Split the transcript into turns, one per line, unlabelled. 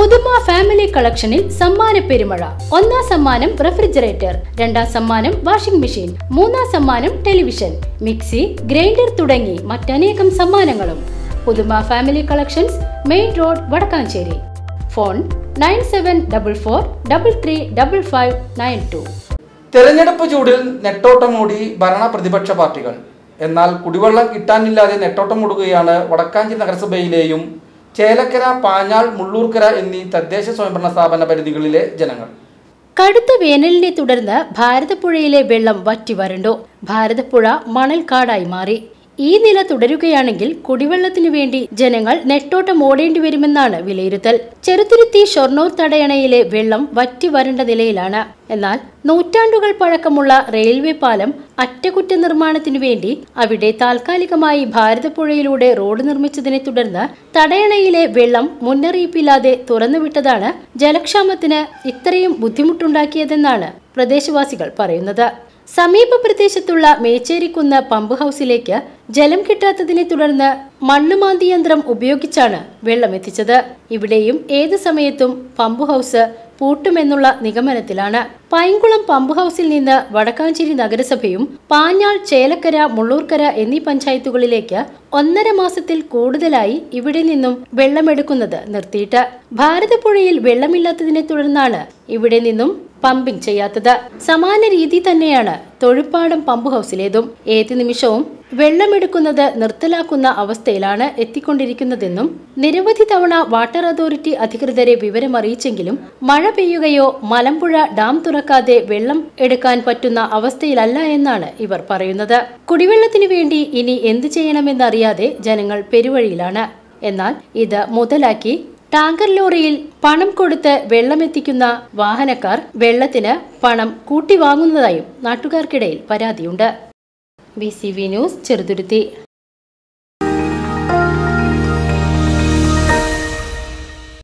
പുതുമ ഫാമിലി കളക്ഷനിൽ സമ്മാന പെരുമഴ. ഒന്നാം സമ്മാനം റെഫ്രിജറേറ്റർ, രണ്ടാം സമ്മാനം വാഷിംഗ് മെഷീൻ, മൂന്നാം സമ്മാനം ടെലിവിഷൻ, മിക്സി, ഗ്രൈൻഡർ തുടങ്ങി മറ്റനേകം സമ്മാനങ്ങളും. Puthuma family collections, main road, Vadakkanchery. Phone 9744335592.
തെരഞ്ഞെടുപ്പ് ചൂടിൽ നെട്ടോട്ടമോടി ഭരണ പ്രതിപക്ഷ പാർട്ടികൾ. എന്നാൽ കുടിവെള്ളം കിട്ടാനില്ലാതെ നെട്ടോട്ടമോടുകയാണ് വടക്കാഞ്ചേരി നഗരസഭയിലെയും ചേലക്കര, പാഞ്ഞാൾ, മുള്ളൂർക്കര എന്നീ തദ്ദേശ സ്വയംഭരണ സ്ഥാപന പരിധികളിലെ ജനങ്ങൾ.
കടുത്ത വേനലിനെ തുടർന്ന് ഭാരതപ്പുഴയിലെ വെള്ളം വറ്റി വരണ്ടു. ഭാരതപ്പുഴ മണൽക്കാടായി മാറി. ഈ നില തുടരുകയാണെങ്കിൽ കുടിവെള്ളത്തിനു വേണ്ടി ജനങ്ങൾ നെട്ടോട്ടം ഓടേണ്ടി വരുമെന്നാണ് വിലയിരുത്തൽ. ചെറുതുരുത്തി ഷൊർണൂർ തടയണയിലെ വെള്ളം വറ്റി വരണ്ട നിലയിലാണ്. എന്നാൽ നൂറ്റാണ്ടുകൾ പഴക്കമുള്ള റെയിൽവേ പാലം അറ്റകുറ്റ നിർമ്മാണത്തിനു വേണ്ടി അവിടെ താൽക്കാലികമായി ഭാരതപ്പുഴയിലൂടെ റോഡ് നിർമ്മിച്ചതിനെ തുടർന്ന് തടയണയിലെ വെള്ളം മുന്നറിയിപ്പില്ലാതെ തുറന്നുവിട്ടതാണ് ജലക്ഷാമത്തിന് ഇത്രയും ബുദ്ധിമുട്ടുണ്ടാക്കിയതെന്നാണ് പ്രദേശവാസികൾ പറയുന്നത്. സമീപ പ്രദേശത്തുള്ള മേച്ചേരിക്കുന്ന് പമ്പ് ഹൗസിലേക്ക് ജലം കിട്ടാത്തതിനെ തുടർന്ന് മണ്ണുമാന്തി യന്ത്രം ഉപയോഗിച്ചാണ് വെള്ളം എത്തിച്ചത്. ഇവിടെയും ഏതു സമയത്തും പമ്പ് ഹൗസ് പൂട്ടുമെന്നുള്ള നിഗമനത്തിലാണ്. പൈങ്കുളം പമ്പ് ഹൗസിൽ നിന്ന് വടക്കാഞ്ചേരി നഗരസഭയും പാഞ്ഞാൾ, ചേലക്കര, മുള്ളൂർക്കര എന്നീ പഞ്ചായത്തുകളിലേക്ക് 1.5 മാസത്തിൽ കൂടുതലായി ഇവിടെ നിന്നും വെള്ളമെടുക്കുന്നത് നിർത്തിയിട്ട്. ഭാരതപ്പുഴയിൽ വെള്ളമില്ലാത്തതിനെ തുടർന്നാണ് ഇവിടെ നിന്നും പമ്പിംഗ് ചെയ്യാത്തത്. സമാന രീതി തന്നെയാണ് തൊഴുപ്പാടം പമ്പ് ഹൗസിലേതും. ഏത് നിമിഷവും വെള്ളമെടുക്കുന്നത് നിർത്തലാക്കുന്ന അവസ്ഥയിലാണ് എത്തിക്കൊണ്ടിരിക്കുന്നതെന്നും നിരവധി തവണ വാട്ടർ അതോറിറ്റി അധികൃതരെ വിവരമറിയിച്ചെങ്കിലും മഴ പെയ്യുകയോ മലമ്പുഴ ഡാം തുറക്കാതെ വെള്ളം എടുക്കാൻ പറ്റുന്ന അവസ്ഥയിലല്ല എന്നാണ് ഇവർ പറയുന്നത്. കുടിവെള്ളത്തിനു വേണ്ടി ഇനി എന്തു ചെയ്യണമെന്നറിയാതെ ജനങ്ങൾ പെരുവഴിയിലാണ്. എന്നാൽ ഇത് മുതലാക്കി ടാങ്കർ ലോറിയിൽ പണം കൊടുത്ത് വെള്ളമെത്തിക്കുന്ന വാഹനക്കാർ വെള്ളത്തിന് പണം കൂട്ടി വാങ്ങുന്നതായും നാട്ടുകാർക്കിടയിൽ പരാതിയുണ്ട്. BCV news, Cheruthuruthy.